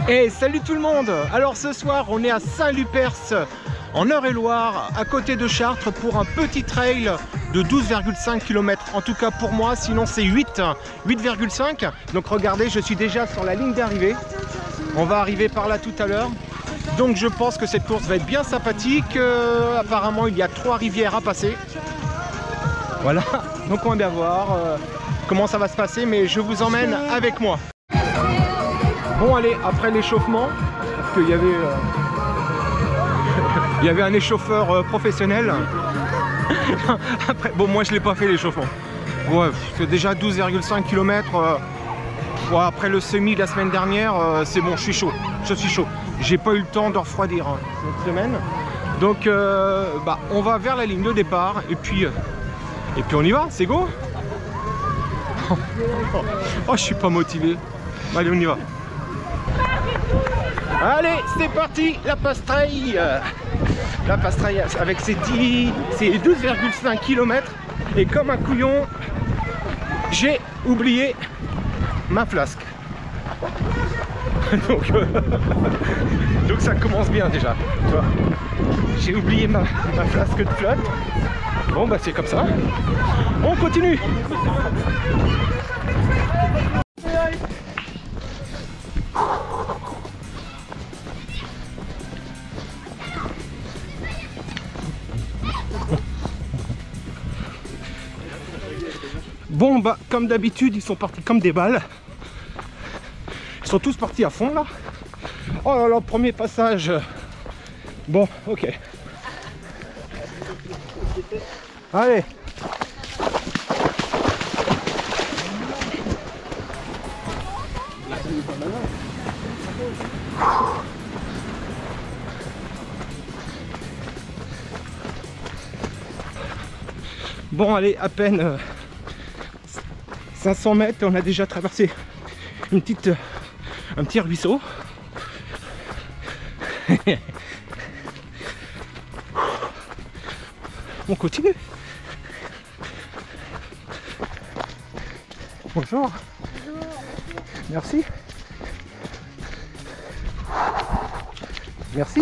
Et salut tout le monde. Alors ce soir on est à Saint-Lupers en Eure-et-Loire à côté de Chartres pour un petit trail de 12,5 km en tout cas pour moi, sinon c'est 8,5. Donc regardez, je suis déjà sur la ligne d'arrivée. On va arriver par là tout à l'heure. Donc je pense que cette course va être bien sympathique. Apparemment il y a 3 rivières à passer. Voilà, donc on va bien voir comment ça va se passer, mais je vous emmène avec moi. Bon allez, après l'échauffement, parce qu'il y avait, il y avait un échauffeur professionnel. Après, bon moi je l'ai pas fait l'échauffement. Ouais, c'est déjà 12,5 km. Ouais, après le semi de la semaine dernière, c'est bon, je suis chaud. J'ai pas eu le temps de refroidir cette semaine. Donc on va vers la ligne de départ et puis on y va, c'est go. Oh, je suis pas motivé. Allez, on y va. Allez, c'est parti, la pastraille. La pastraille avec ses 12,5 km. Et comme un couillon, j'ai oublié ma flasque. Donc ça commence bien déjà. J'ai oublié ma flasque de flotte. Bon bah c'est comme ça. On continue. Bon bah comme d'habitude ils sont partis comme des balles. Ils sont tous partis à fond là. Oh là là, premier passage. Bon ok. Allez. Bon allez, à peine 500 mètres, on a déjà traversé un petit ruisseau. On continue. Bonjour. Bonjour. Merci. Merci.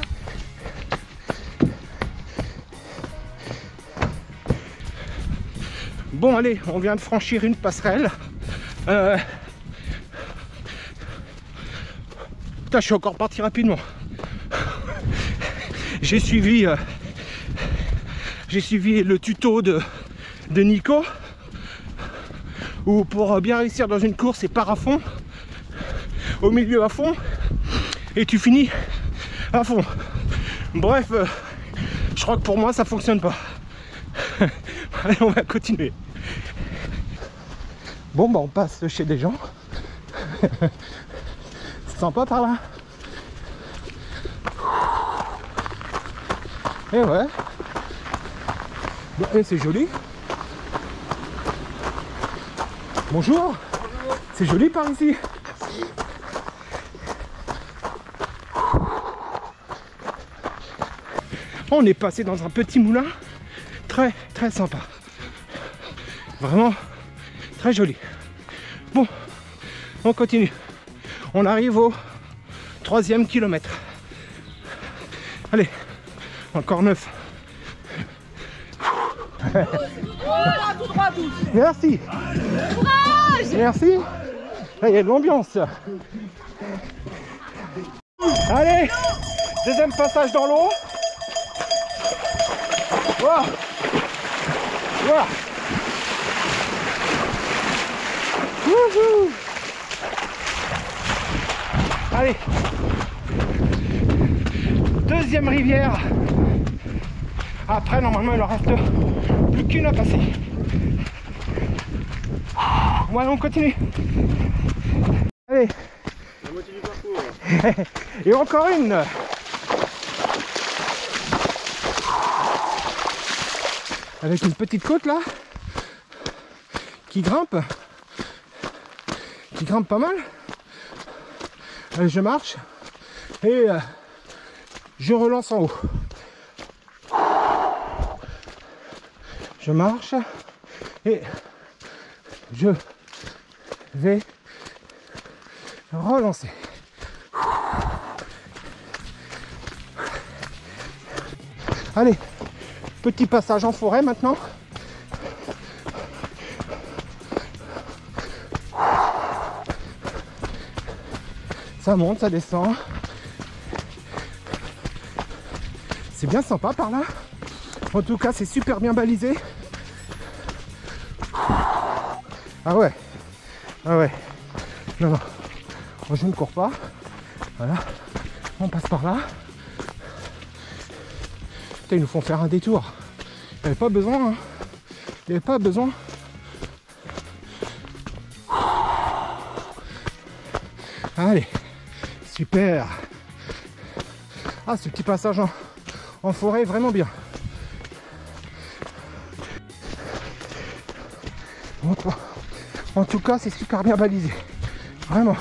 Bon allez, on vient de franchir une passerelle. Putain, je suis encore parti rapidement. J'ai suivi le tuto de Nico, où pour bien réussir dans une course, c'est part à fond, au milieu à fond, et tu finis à fond. Bref, je crois que pour moi ça fonctionne pas. Allez, on va continuer. Bon bah on passe chez des gens. C'est sympa par là. Et ouais. Et c'est joli. Bonjour. C'est joli par ici. Merci. On est passé dans un petit moulin. Très très sympa. Vraiment très joli. Bon, on continue. On arrive au 3e kilomètre. Allez, encore 9. Tout droit, tous. Merci. Courage. Merci. Là, il y a de l'ambiance. Allez, deuxième passage dans l'eau. Voilà. Voilà. Wouhou. Allez. Deuxième rivière. Après, normalement, il en reste plus qu'une à passer. Bon, allez, on continue. Allez. La moitié du parcours. Et encore une. Avec une petite côte là qui grimpe pas mal. Allez, je marche et je relance en haut. Je marche et je vais relancer. Allez, petit passage en forêt maintenant. Ça monte, ça descend. C'est bien sympa par là. En tout cas, c'est super bien balisé. Ah ouais. Ah ouais. Non, non. Je ne cours pas. Voilà. On passe par là. Putain, ils nous font faire un détour. Il n'y avait pas besoin. Hein. Il n'y avait pas besoin. Allez. Super. Ah, ce petit passage en forêt est vraiment bien. En tout cas, c'est super bien balisé. Vraiment.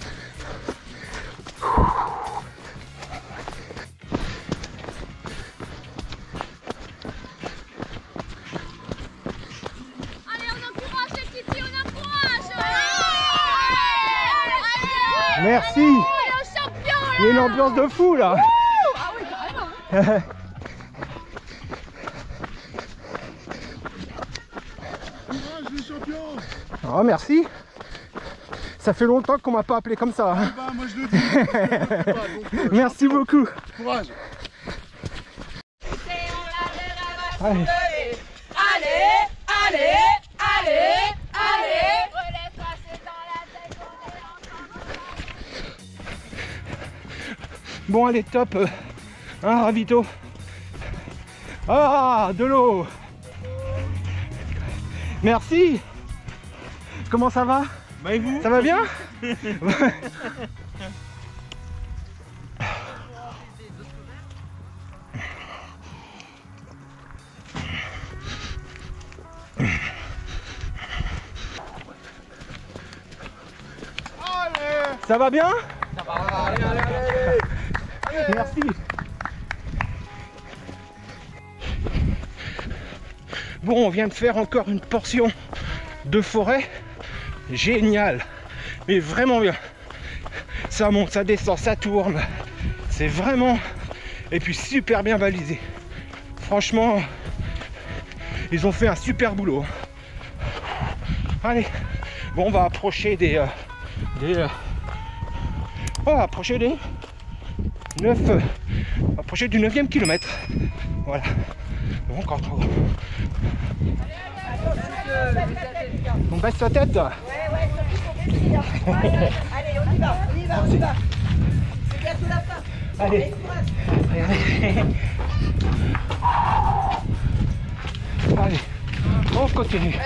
Allez, on encourage les petites filles, on encourage. Merci. Allez, le champion là. Il y a une ambiance de fou là. Ah oui, carrément. Oh, merci. Ça fait longtemps qu'on m'a pas appelé comme ça. Hein. Bah, moi je le dis. Donc, Merci beaucoup. courage. Allez. Allez, allez, allez, allez. Relève passer dans la tête, on est ensemble. Bon, allez, top. Un ravito. Ah, de l'eau. Merci. Comment ça va? Bah et vous? Ça va bien? Ça va bien? Merci. Bon, on vient de faire encore une portion de forêt. Génial. Mais vraiment bien. Ça monte, ça descend, ça tourne. C'est vraiment... Et puis super bien balisé. Franchement, ils ont fait un super boulot. Allez. Bon, on va approcher on va approcher des 9... approcher du 9e kilomètre. Voilà. Bon, encore trop. On baisse sa tête. Allez, on y va, on y va, on y va. C'est bientôt la fin. Allez. Regardez. Allez. On continue.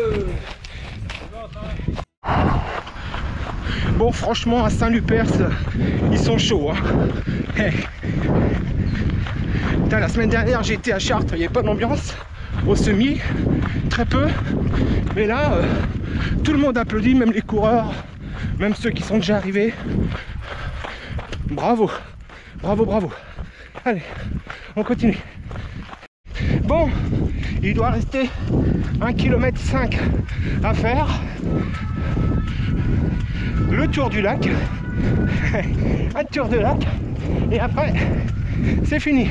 Bon, franchement, à Saint-Lupers, ils sont chauds. Hein. Hey. Putain, la semaine dernière, j'étais à Chartres, il n'y avait pas d'ambiance. Au semi, très peu. Mais là, tout le monde applaudit, même les coureurs, même ceux qui sont déjà arrivés. Bravo, bravo, bravo. Allez, on continue. Bon, il doit rester 1,5 km à faire. Le tour du lac. Un tour de lac. Et après, c'est fini.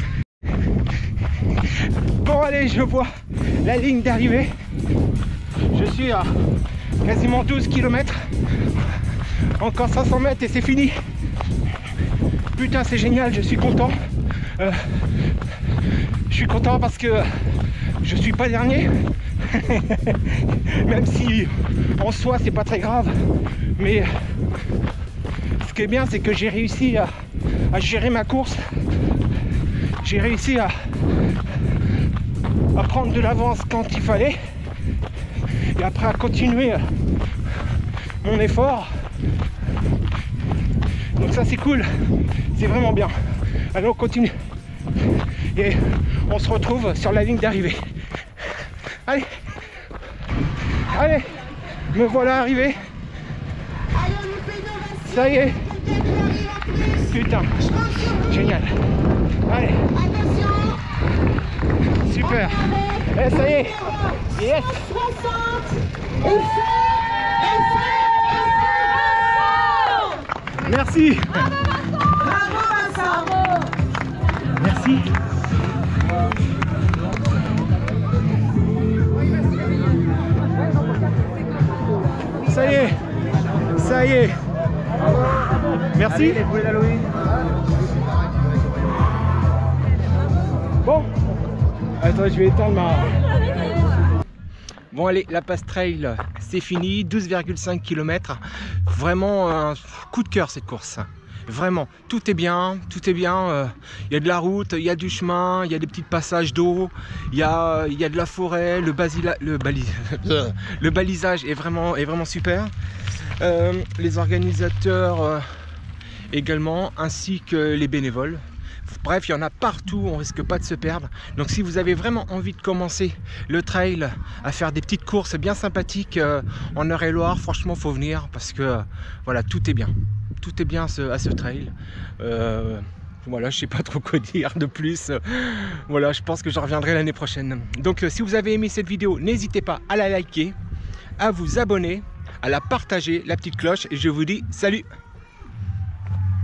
Bon, allez, je vois la ligne d'arrivée. Je suis à quasiment 12 km. Encore 500 mètres et c'est fini. Putain, c'est génial, je suis content. Je suis content parce que je suis pas dernier. Même si en soi c'est pas très grave. Mais ce qui est bien, c'est que j'ai réussi à gérer ma course. J'ai réussi à prendre de l'avance quand il fallait. Et après à continuer mon effort. Donc ça c'est cool. C'est vraiment bien. Allez, on continue. Et on se retrouve sur la ligne d'arrivée. Allez. Allez. Me voilà arrivé. Ça y est. Putain. Génial. Allez. Super. Et ça y est. Yes. Merci. Merci. Ça y est, ça y est. Merci. Bon, attends, je vais éteindre ma... Bon allez, la passe trail, c'est fini, 12,5 km. Vraiment un coup de cœur cette course. Vraiment, tout est bien, tout est bien. Il y a de la route, il y a du chemin, il y a des petits passages d'eau, il y a de la forêt, le balisage est vraiment super. Les organisateurs également, ainsi que les bénévoles. Bref, il y en a partout, on risque pas de se perdre. Donc si vous avez vraiment envie de commencer le trail, à faire des petites courses bien sympathiques en Eure-et-Loir, franchement faut venir parce que voilà, tout est bien. Tout est bien à ce trail. Voilà, je sais pas trop quoi dire de plus. Voilà, je pense que je reviendrai l'année prochaine. Donc si vous avez aimé cette vidéo, n'hésitez pas à la liker, à vous abonner, à la partager, la petite cloche, et je vous dis salut!